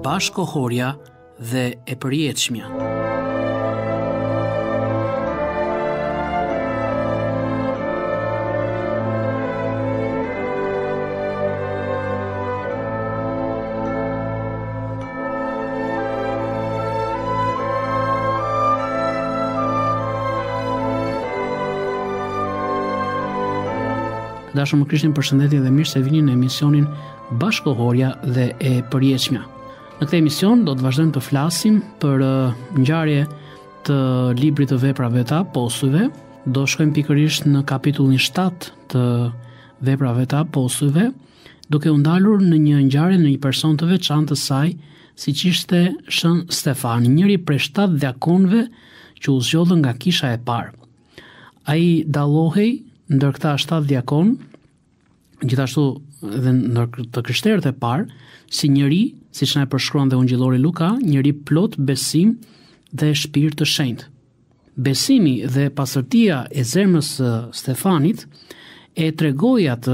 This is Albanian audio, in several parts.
bashkëkohorja dhe e përjetshmja. Dashur më Krishtin, përshëndetje dhe mirë se vini në emisionin Bashkëkohorja dhe e përjetshmja. Në këtë emision do të vazhdojmë të flasim për ngjarje të librit të veprave të apostujve. Do shkojmë pikërisht në kapitullin 7 të veprave të apostujve, duke u ndalur në një ngjarje në një person të veçantë të saj, siç ishte Shën Stefani, njëri prej 7 diakonëve që u zgjodhën nga kisha e parë. Ai dallohej ndër këta 7 diakon, gjithashtu edhe ndër të krishterët e parë, si njëri, siç na e përshkruan dhe ungjillori Luka, njëri plot besim dhe shpirt të shenjtë. Besimi dhe pastërtia e zemrës së Stefanit e tregoi atë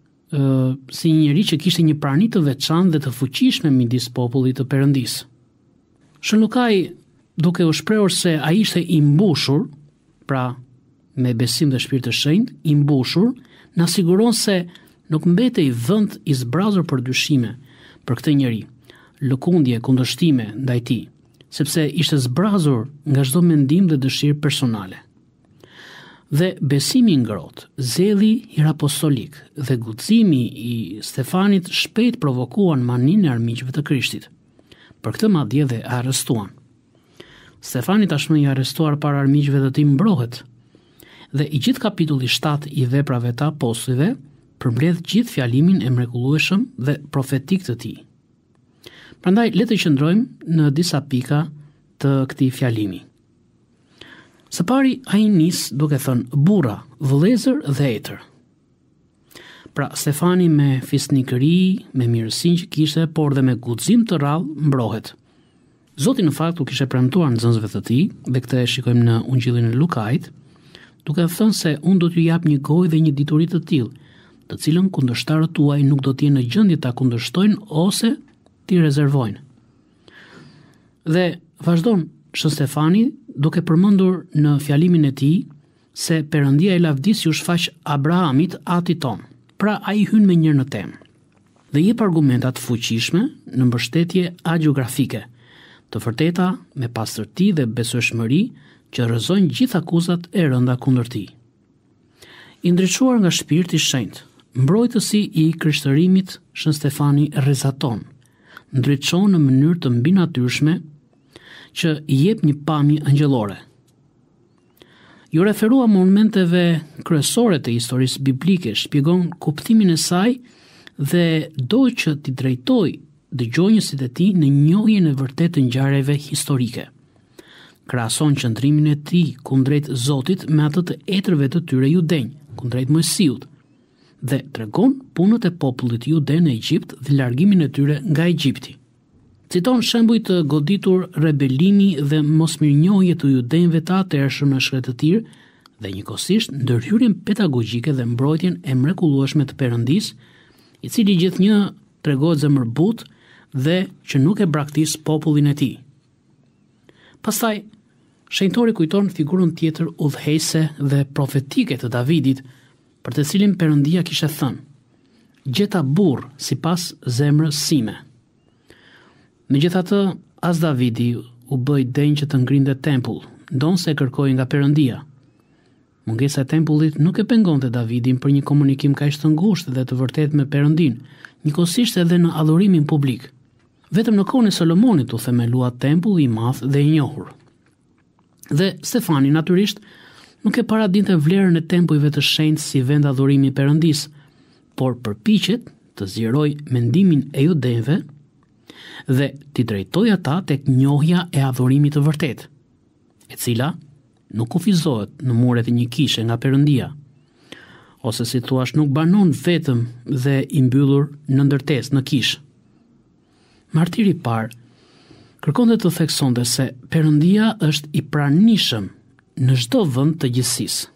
si një njeri që kishte një prani të veçantë dhe të fuqishme midis popullit të Perëndisë. Shën Lukai, duke u shprehur se ai ishte i mbushur, pra me besim dhe shpirt të shenjtë, i mbushur, na siguron se nuk mbetej vend i zbrazur për dyshime për këtë njeri, lëkundje, kundërshtime ndaj tij, sepse ishte zbrazur nga çdo mendim dhe dëshirë personale. Dhe besimi i ngrohtë, zelli hirapostolik dhe guximi i Stefanit shpejt provokuan maninë e armiqve të Krishtit. Për këtë madje dhe arrestuan. Stefani tashmë i arrestuar para armiqve dhe tij mbrohet. Dhe i gjithë kapitulli 7 i veprave të apostujve përmbledh gjithë fjalimin e mrekullueshëm dhe profetik të tij. Prandaj le të qëndrojmë në disa pika të këtij fjalimi. Së pari ai nis duke thënë burra, vëllezër dhe etër. Pra Stefani me fisnikëri, me mirësinë që kishte, por dhe me guxim të rrallë mbrohet. Zoti në fakt u kishte premtuar nxënësve të tij, dhe këtë e shikojmë në Ungjillin e Lukait, duke thënë se unë do t'ju jap një gojë dhe një dituri të tillë, të cilën kundërshtarët tuaj nuk do të jenë në gjendje ta kundërshtojnë ose t'i rezervojnë. Dhe vazhdon Shën Stefani duke përmendur në fjalimin e tij se Perëndia e lavdis ju shfaq Abrahamit atit ton. Pra ai hyn me njërë në temë dhe jep argumenta të fuqishme në mbështetje hagiografike, të vërteta me pastërti dhe besueshmëri që rrëzojnë gjithë akuzat e rënda kundër tij. I ndriçuar nga shpirti i shenjtë, mbrojtësi i krishtërimit Shën Stefani rrezaton, ndriçon në mënyrë të mbinatyrshme që i jep një pamje angjëllore. Ju referua monumenteve kryesore të historisë biblike, shpjegon kuptimin e saj dhe do që t'i drejtoj dëgjonjësit e tij në njohjen e vërtetë të ngjarjeve historike. Krahason qëndrimin e tij kundrejt Zotit me atë të etërve të tyre judenj, kundrejt Mojsiut, dhe tregon punët e popullit juden në Egjipt dhe largimin e tyre nga Egjipti. Citon shembuj të goditur rebelimi dhe mosmirënjohje të judenjve të atërshëm në shkretë të tir dhe njëkohësisht ndërhyrjen pedagogjike dhe mbrojtjen e mrekullueshme të Perëndisë, i cili gjithnjë tregohet zemërbut dhe që nuk e braktis popullin e tij. Pastaj shenjtori kujton figurën tjetër udhëheqëse dhe profetike të Davidit, për të cilin Perëndia kishte thënë: "Gjeta burr sipas zemrës sime." Megjithatë, as Davidi u bë i denjë që të ngrinte tempull, ndonse e kërkoi nga Perëndia. Mungesa e tempullit nuk e pengonte Davidin për një komunikim kaq të ngushtë dhe të vërtetë me Perëndin, njëkohësisht edhe në adhurimin publik. Vetëm në kohën e Solomonit u themelua tempulli i madh dhe i njohur. Dhe Stefani natyrisht nuk e paradinte vlerën e tempujve të shenjtë si vend adhurimi i Perëndisë, por përpiqet të zgjerojë mendimin e judenjve dhe t'i drejtojë ata tek njohja e adhurimit të vërtetë, e cila nuk kufizohet në muret e një kishe nga Perëndia, ose si thuash nuk banon vetëm dhe i mbyllur në ndërtesë në kishë. Martiri i parë kërkonte të theksonte se Perëndia është i pranishëm në çdo vend të gjithësisë.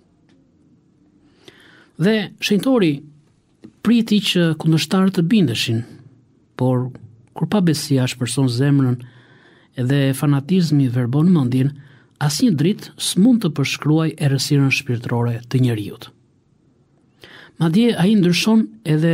Dhe shenjtori priti që kundërshtarët të bindeshin, por kur pabesia shpërson zemrën edhe fanatizmi verbon mendjen, asnjë dritë s'mund të përshkruaj errësirën shpirtërore të njeriut. Madje ai ndryshon edhe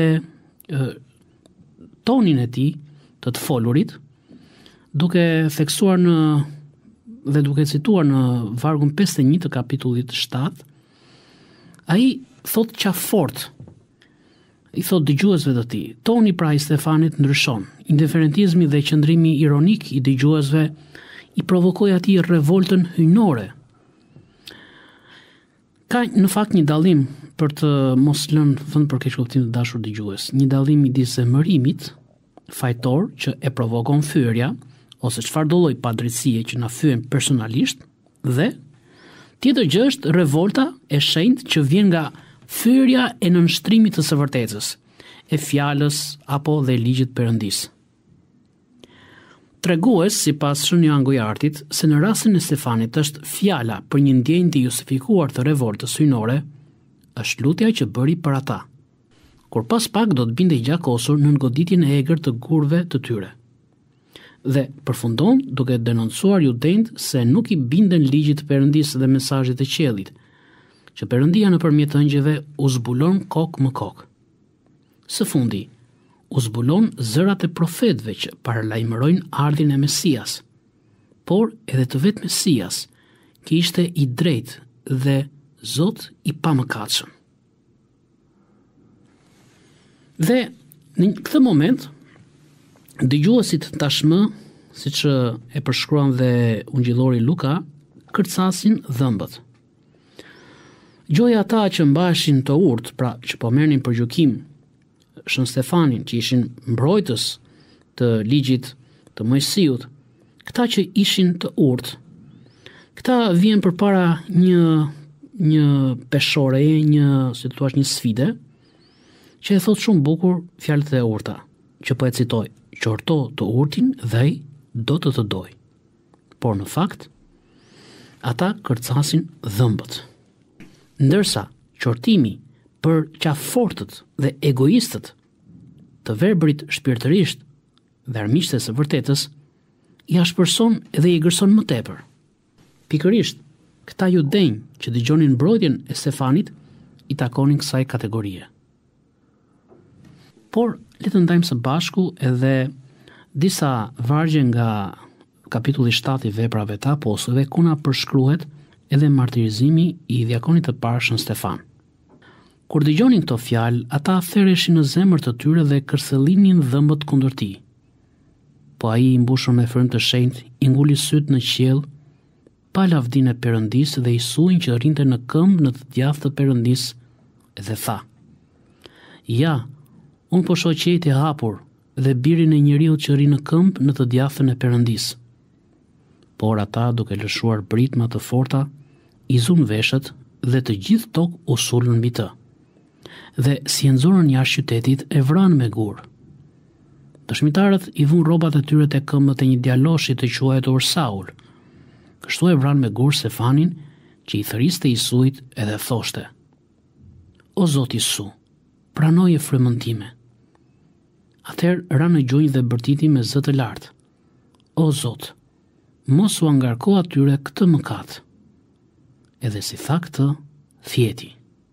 tonin e tij të folurit, duke theksuar dhe duke cituar në vargun 51 të kapitullit 7, ai thot qaf fort, i thot dëgjuesve të tij. Toni pra i Stefanit ndryshon. Indiferentizmi dhe qëndrimi ironik i dëgjuesve i provokoi atij revoltën hyjnore. Ka në fakt një dallim, për të mos lënë vend për keq kuptim të dashur dëgjues, një dallim midis zemërimit fajtor që e provokon fyerja ose çfarë do lloj padrejtësie që na fyen personalisht, dhe tjetër gjë është revolta e shenjtë që vjen nga fyerja e nënshtrimit të së vërtetës, e fjalës apo dhe ligjit perëndis. Tregues, sipas Shënja Gojartit, se në rastin e Stefanit është fjala për një ndjenjë të justifikuar të revoltës hyjnore, është lutja që bëri për ata, kur pas pak do të bindej gjakosur në goditjen e egër të gurve të tyre. Dhe përfundon duke denoncuar judejt se nuk i binden ligjit të Perëndisë dhe mesazhit të qiellit, që Perëndia nëpërmjet ëngjëve u zbulon kokë më kokë. Së fundi, u zbulon zërat e profetëve që paralajmërojnë ardhin e Mesias, por edhe të vetë Mesias, që ishte i drejtë dhe Zot i pamëkatshëm. Dhe në këtë moment, dëgjuesit tashmë, siç e përshkruan dhe ungjillori Luka, kërcasin dhëmbët. Gjoja ata që mbashin të urtë, pra që po merrnin për gjykim Shën Stefanin, që ishin mbrojtës të ligjit të Mojsiut, këta që ishin të urtë, këta vjen përpara një peshore, si thua një sfide, që e thot shumë bukur fjalët e urta, që po e citoj: qorto të urtin dhe ai do të doj. Por në fakt, ata kërcasin dhëmbët. Ndërsa qortimi për qafortët dhe egoistët të verbrit shpirtërisht dhe armiqtes së vërtetës, i ashpërson dhe i gërson më tepër. Pikërisht, këta judenj që dëgjonin mbrojtjen e Stefanit i takonin kësaj kategorie. Por le të ndajmë së bashku edhe disa vargje nga kapitulli 7 i Veprave të Apostujve, ku na përshkruhet edhe martirizimi i diakonit të parë Shën Stefan. Kur dëgjonin këto fjalë, ata therreshin në zemër të tyre dhe kërcëllinin dhëmbët kundër tij. Po ai, i mbushur me frymë të shenjtë, i nguli syt në qiell, pa lavdinë e Perëndisë dhe i suin që rrinte në këmbë në të djathtë të Perëndisë dhe tha: Ja, unë po shoh qejtë e hapur dhe birin e njeriu që rri në këmbë në të djathtën e Perëndisë. Por ata, duke lëshuar britma të forta, i zun veshët dhe të gjithë tokë u sulën mbi të. Dhe si e nxorën jashtë qytetit, e vranë me gur. Dëshmitarët i vun rrobat e tyre te këmbët e një djaloshi të quajtur Saul. Kështu e vranë me gur Stefanin, që i thëriste Isuit edhe thoshte: O Zoti Isu, pranoje frymën time. Atëherë ra në gjunjë dhe bërtiti me zë të lartë: O Zot, mos u angarko atyre këtë mëkat. Edhe si tha këtë, thjeti.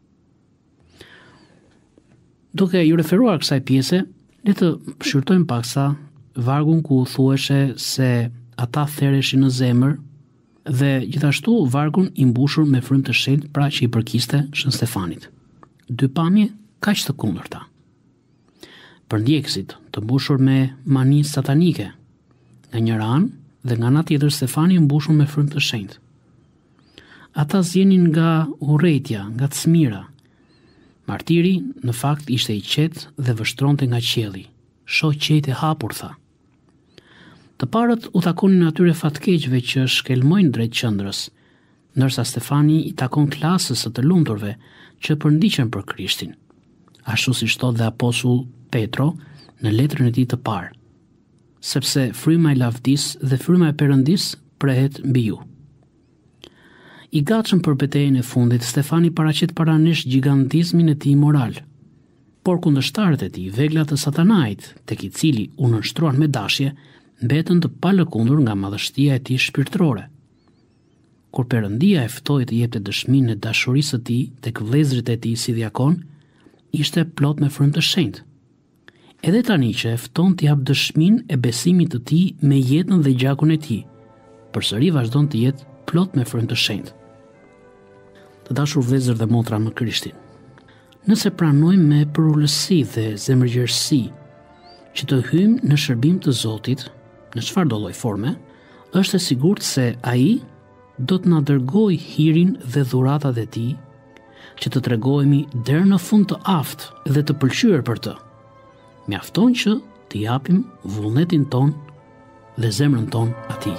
Duke ju referuar kësaj pjese, le të shqyrtojmë paksa vargun ku thuheshe se ata therreshin në zemër, dhe gjithashtu vargun i mbushur me frymë të shenjtë, pra që i përkiste Shën Stefanit. Dy pamje kaq të kundërta. Për ndjekësit të mbushur me mani satanike, nga njëra anë, dhe nga ana tjetër Stefani i mbushur me frymë të shenjtë. Ata zjenin nga urrejtja, nga çmira. Martiri në fakt ishte i qetë dhe vështronte nga qielli. Shoh qejtë e hapur, tha. Të parët u takonin atyre fatkeqëve që shkelmojnë drejt qendrës, ndërsa Stefani i takon klasës së të lumturve që përndiqen për Krishtin. Ashtu siç thot dhe apostulli Petro në letrën e tij të parë, sepse fryma e lavdisë dhe fryma e Perëndisë prehet mbi ju. I gatshëm për betejën e fundit, Stefani paraqet para nesh gjigantizmin e tij moral. Por kundërshtarët e tij, veglat e Satanait, tek i cili u nënshtruan me dashje, mbetën të palëkundur nga madhështia e tij shpirtërore. Kur Perëndia e ftoi të jepte dëshminë e dashurisë së tij tek vëllezërit e tij si diakon, ishte plot me frymë të shenjtë. Edhe tani që e fton të jap dëshminë e besimit të tij me jetën dhe gjakun e tij, përsëri vazhdon të jetë plot me frymë të shenjtë. Të dashur vëllezër dhe motra në Krishtin, nëse pranojmë me përullësi dhe zemërgjërsi që të hymë në shërbim të Zotit, në çfarëdo lloj forme, është e sigurt se ai do të na dërgojë hirin dhe dhuratat e tij, që të tregohemi deri në fund të aftë dhe të pëlqyer për të. Mjafton që të japim vullnetin ton dhe zemrën ton atij.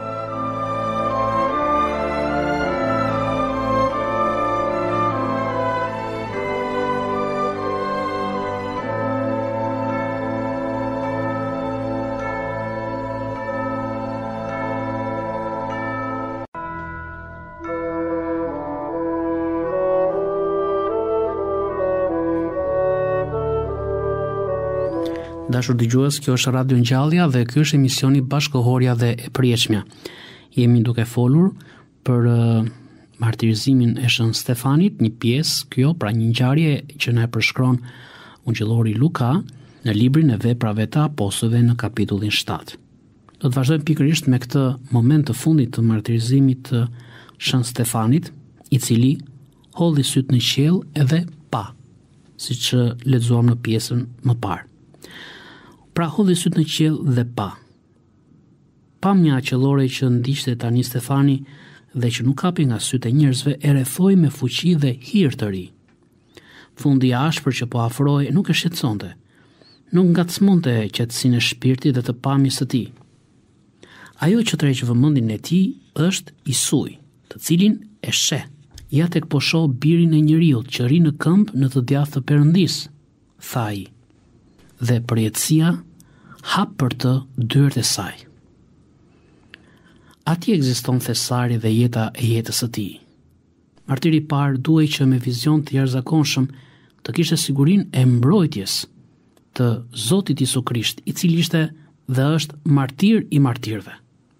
Dashur dëgjues, kjo është Radio Ngjallja dhe ky është emisioni Bashkëkohorja dhe e Përjetshmja. Jemi duke folur për martirizimin e Shën Stefanit, një pjesë kjo, pra një ngjarje që na e përshkron Ungjillori Luka në librin e Veprave të Apostujve në kapitullin 7. Do të vazhdojmë pikërisht me këtë moment të fundit të martirizimit të Shën Stefanit, i cili holli syt në qiell edhe pa, siç lexuam në pjesën më parë. Pra hodhi syt në qiell dhe pa. Pamja aqëllore që ndiqte tani Stefani dhe që nuk kapi nga sytë e njerëzve e rrethoi me fuqi dhe hir të ri. Fundi i ashpër që po afrohej nuk e shqetësonte. Nuk ngacmonte qetësinë e shpirtit dhe të pamjes së tij. Ajo që tërheq vëmendjen e tij është Isui, të cilin e sheh. Ja tek po shoh birin e njeriut që rri në këmbë në të djathtë të Perëndisë, tha ai. Dhe përjetësia hap për të dyert e saj. Atje ekziston thesari dhe jeta e jetës së tij. Martiri i parë duhej që me vizion të jashtëzakonshëm të kishte sigurinë e mbrojtjes të Zotit Isu Krisht, i cili ishte dhe është martir i martirëve.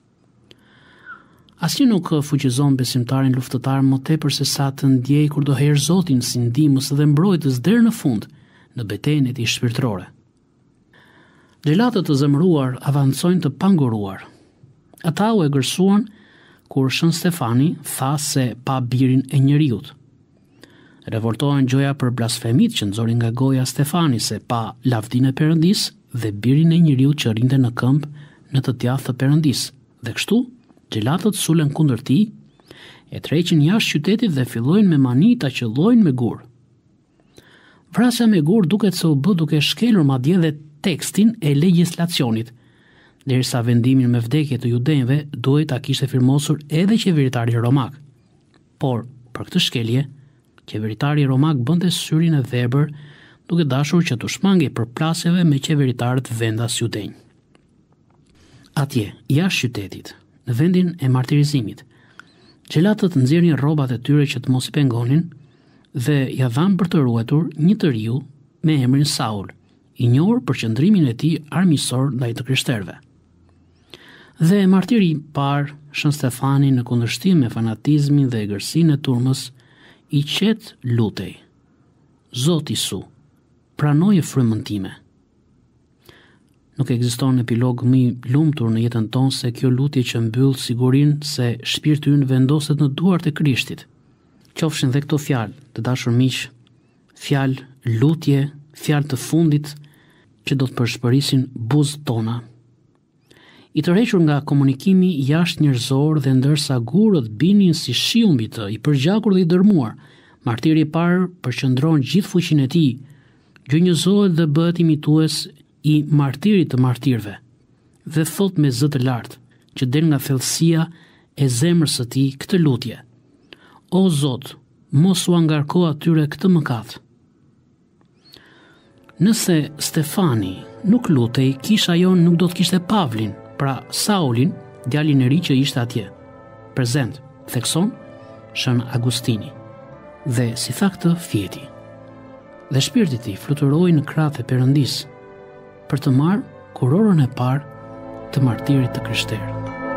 Asnjë nuk fuqizon besimtarin luftëtar më tepër se sa të ndjej kur do herë Zotin si ndihmës dhe mbrojtës deri në fund në betejën e tij shpirtërore. Xhelatët të zemëruar avancojnë të panguruar. Ata u egërsuan kur Shën Stefani tha se pa birin e njeriut. Revoltohen gjoja për blasfemit që nxorin nga goja Stefani se pa lavdinë e Perëndisë dhe birin e njeriut që rinte në këmbë në të djathtë të Perëndisë. Dhe kështu, xhelatët sulen kundër tij, e tërheqin jashtë qytetit dhe fillojnë me mani ta qellojnë me gur. Vrasja me gur duket se u bë duke shkelur madje dhe tekstin e legjislacionit, derisa vendimin me vdekje të judenjve duhet ta kishte firmosur edhe qeveritari romak. Por, për këtë shkelje, qeveritari romak bënte syrin e verbër duke dashur që të shmangej përplasjeve me qeveritarët vendas judenj. Atje, jashtë qytetit, në vendin e martirizimit, xhelatët nxjerrin rrobat e tyre që të mos i pengonin dhe ja dhanë për të ruetur një të riu me emrin Saul, i njohur për qëndrimin e tij armiqësor ndaj të krishterëve. Dhe martiri i parë, Shën Stefani, në kundërshtim me fanatizmin dhe egërsinë e turmës, i qet lutej: Zoti Isu, pranoje frymën time. Nuk ekziston epilog më i lumtur në jetën tonë se kjo lutje që mbyll sigurinë se shpirti ynë vendoset në duart e Krishtit. Qofshin dhe këto fjalë, të dashur miq, fjalë lutje, fjalë të fundit që do të përshpërisin buzët tona. I tërhequr nga komunikimi jashtë njerëzor dhe ndërsa gurët binin si shiu mbi të, i përgjakur dhe i dërmuar, martiri i parë përqendron gjithë fuqinë e tij, gjunjëzohet dhe bëhet imitues i martirit të martirëve, dhe thot me zë të lartë, që del nga thellësia e zemrës së tij këtë lutje: O Zot, mos u angarko atyre këtë mëkat. Nëse Stefani nuk lutej, kisha jon nuk do të kishte Pavlin, pra Saulin, djalin e ri që ishte atje. Prezent, thekson Shën Agustini. Dhe si tha këtë fjeti: dhe shpirti i tij fluturoi në krahët e Perëndisë për të marrë kurorën e parë të martirit të krishterë.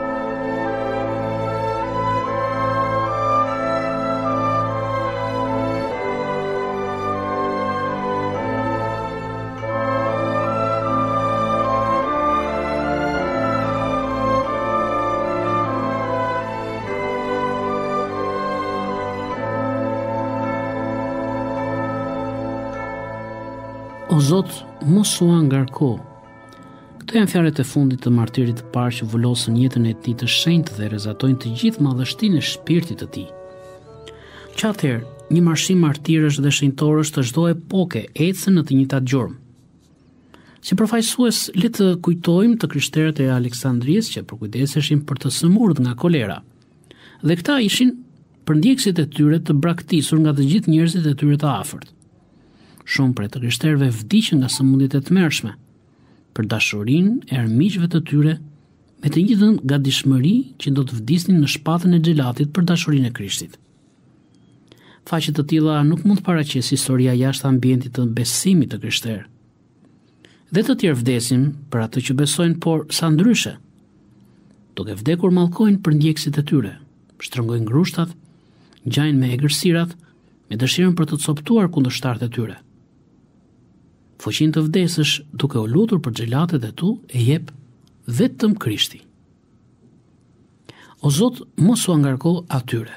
O Zot, mos u ngarko. Këto janë fjalët e fundit të martirit të parë që vulosën jetën e tij të shenjtë dhe rezatojnë të gjithë madhështinë e shpirtit të tij. Atëherë, një marshim martirësh dhe shenjtorësh të çdo epoke ecën në të njëjtat gjurmë. Si përfaqësues, le të kujtojmë të krishterët e Aleksandrisë që përkujdeseshin për të sëmurët nga kolera. Dhe këta ishin përndjekësit e tyre të braktisur nga të gjithë njerëzit e tyre të afërt. Shumë prej të krishterëve vdiqën nga sëmundjet e tmerrshme për dashurinë e armiqve të tyre, me të njëjtën gatishmëri që do të vdisnin në shpatën e xhelatit për dashurinë e Krishtit. Faqe të tilla nuk mund të paraqesë historia jashtë ambientit të besimit të krishterë. Dhe të tjerë vdesin për atë që besojnë, por sa ndryshe. Duke vdekur mallkojnë për ndjekësit e tyre, shtrëngojnë grushtat, ngjajnë me egërsirat, me dëshirën për të coptuar kundërshtarët e tyre. Fuqinë të vdesësh duke u lutur për xhelatet e tu e jep vetëm Krishti. O Zot, mos u ngarko atyre.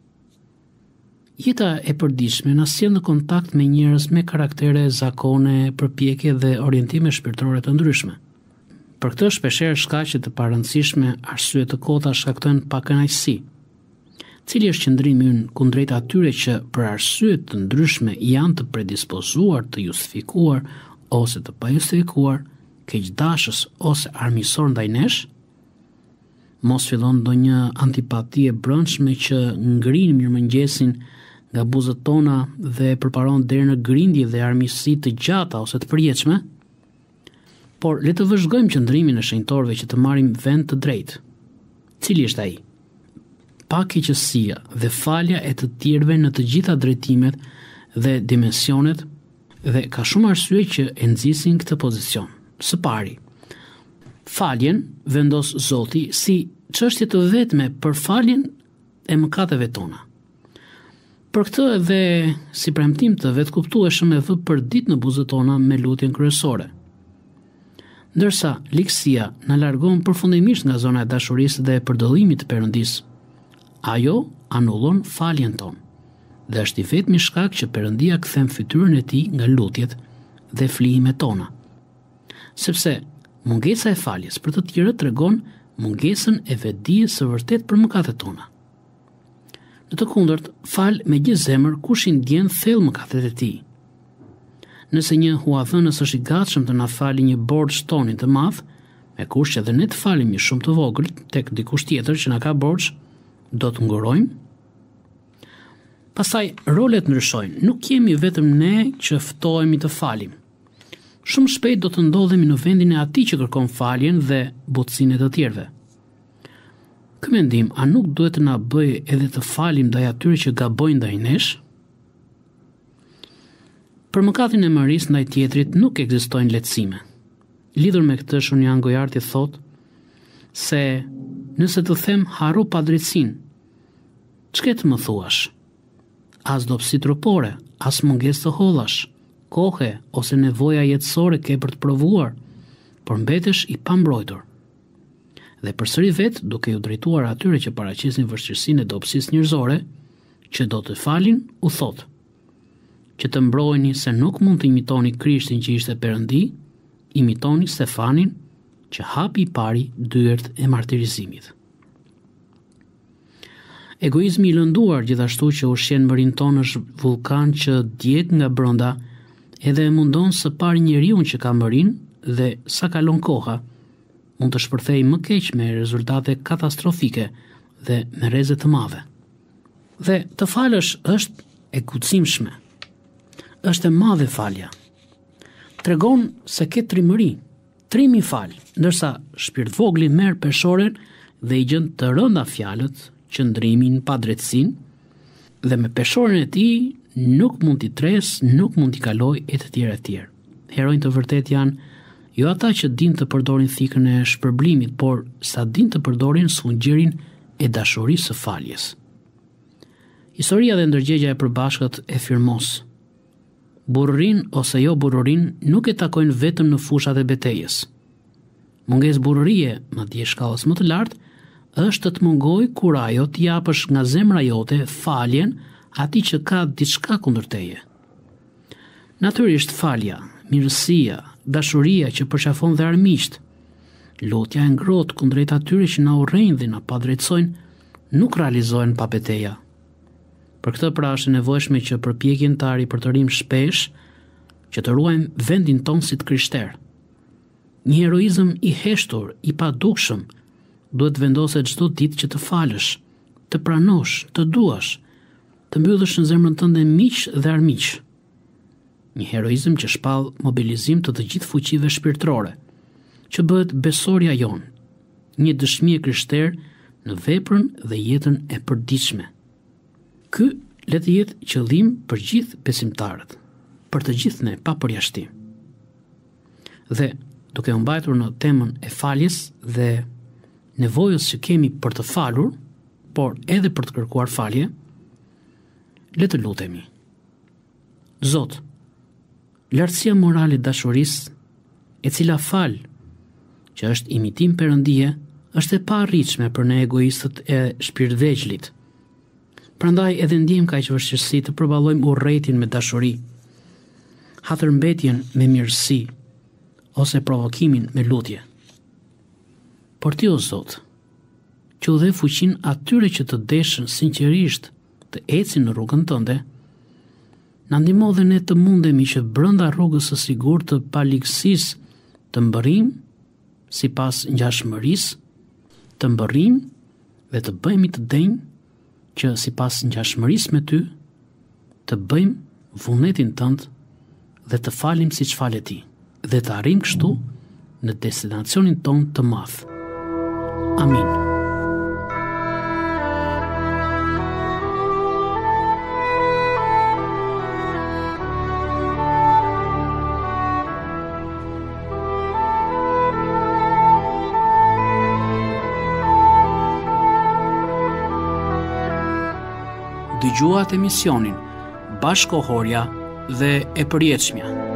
Jeta e përditshme na sjell në kontakt me njerëz me karaktere, zakone, përpjekje dhe orientime shpirtërore të ndryshme. Për këtë shpeshherë shkaqe të parëndësishme, arsye të kota shkaktojnë pakënaqësi. Cili është qëndrimi ynë kundrejt atyre që për arsye të ndryshme janë të predispozuar të justifikuar ose të pajustifikuar, keqdashës ose armiqësor ndaj nesh? Mos fillon ndonjë antipati e brendshme që ngrin mirëmëngjesin nga buzët tona dhe përparon deri në grindje dhe armiqësi të gjata ose të përjetshme? Por le të vëzhgojmë qëndrimin e shenjtorëve që të marrim vend të drejtë. Cili është ai? Pakeqësia dhe falja e të tjerëve në të gjitha drejtimet dhe dimensionet, dhe ka shumë arsye që e nxisin këtë pozicion. Së pari, faljen vendos Zoti si çështje të vetme për faljen e mëkateve tona. Për këtë edhe si premtim të vetkuptueshëm e vë përdit në buzët tona me lutjen kryesore. Ndërsa ligësia na largon përfundimisht nga zona e dashurisë dhe e përdallimit të Perëndisë, ajo anullon faljen tonë dhe është i vetmi shkak që Perëndia kthen fytyrën e tij nga lutjet dhe flijimet tona. Sepse mungesa e faljes për të tjerët tregon mungesën e vetdijes së vërtet për mëkatet tona. Në të kundërt, fal me gjithë zemër kush i ndjen thellë mëkatet e tij. Nëse një huadhënës është i gatshëm të na falë një borxh tonin të madh, me kusht që edhe ne të falim një shumë të vogël tek dikush tjetër që na ka borxh, do të ngurojmë? Pastaj rolet ndryshojnë. Nuk jemi vetëm ne që ftohemi të falim. Shumë shpejt do të ndodhemi në vendin e atij që kërkon faljen dhe butësinë e të tjerëve. Ky mendim, a nuk duhet të na bëjë edhe të falim ndaj atyre që gabojnë ndaj nesh? Për mëkatin e marrjes ndaj tjetrit nuk ekzistojnë lehtësime. Lidhur me këtë, Shunjan Gojarti thotë se nëse të them harro padrejtësinë, ç'ke të më thuash? As dobësi trupore, as mungesë të hollash, kohe ose nevoja jetësore ke për të provuar, por mbetesh i pambrojtur. Dhe përsëri vet, duke u drejtuar atyre që paraqesin vështirësinë e dobësisë njerëzore, që do të falin, u thotë që të mbrojeni se nuk mund të imitoni Krishtin që ishte Perëndi, imitoni Stefanin, që hapi i pari dyert e martirizimit. Egoizmi i lënduar gjithashtu që ushqen mërin tonë është vulkan që djeg nga brenda, edhe e mundon së pari njeriun që ka mërin dhe sa kalon koha, mund të shpërthej më keq me rezultate katastrofike dhe me rreze të madhe. Dhe të falësh është e guximshme. Është e madhe falja. Tregon se ke trimëri. Trimi fal, ndërsa shpirt vogli merr peshoren dhe i gjen të rënda fjalët, qëndrimin, padrejtësinë, dhe me peshorin e tij nuk mund t'i tres, nuk mund t'i kaloj e të tjerë e tjerë. Herojnë të vërtet janë jo ata që din të përdorin thikën e shpërblimit, por sa din të përdorin sfungjerin e dashurisë së faljes. Historia dhe ndërgjegja e përbashkët e Firmos. Burrin ose jo burrin nuk e takojnë vetëm në fushat e betejës. Mungesë burrie, madje shkallës më të lartë, është të të mungoj kur ajo t'i japësh nga zemra jote faljen atij që ka diçka kundër teje. Natyrisht falja, mirësia, dashuria që përqafon dhe armiqt, lutja e ngrohtë kundrejt atyre që na urrejnë dhe na padrejtsojnë, nuk realizohen pa beteja. Për këtë pra është e nevojshme që përpjekjen të ripërtërim shpesh që të ruajmë vendin tonë si të krishterë. Një heroizëm i heshtur, i padukshëm, duhet vendoset çdo ditë që të falësh, të pranosh, të duash, të mbyllësh në zemrën tënde miq dhe armiq. Një heroizëm që shpall mobilizim të gjithë fuqive shpirtërore, që bëhet besorja jonë, një dëshmi e krishterë në veprën dhe jetën e përditshme. Ky le të jetë qëllim për gjithë besimtarët, për të gjithë ne pa përjashtim. Dhe duke u mbajtur në temën e faljes dhe nevojës që kemi për të falur, por edhe për të kërkuar falje, le të lutemi. Zot, lartësia morale e dashurisë, e cila fal, që është imitim perëndie, është e paarritshme për ne egoistët e shpirtvegjëlit. Prandaj edhe ndjejmë kaq vështirësi të përballojmë urrëtin me dashuri, hatërmbetjen me mirësi, ose provokimin me lutje. Por ti o Zot, që u dhe fuqin atyre që të deshën sinqerisht të ecin në rrugën tënde, na ndihmo dhe ne të mundemi që brenda rrugës së sigurt të paligësisë të mbërrim sipas ngjashmërisë, të mbërrim dhe të bëhemi të denj që sipas ngjashmërisë me ty të bëjmë vullnetin tënd dhe të falim siç falet ti, dhe të arrijmë kështu në destinacionin ton të madh. Amin. Dëgjuat emisionin Bashkohorja dhe e përjetshmja.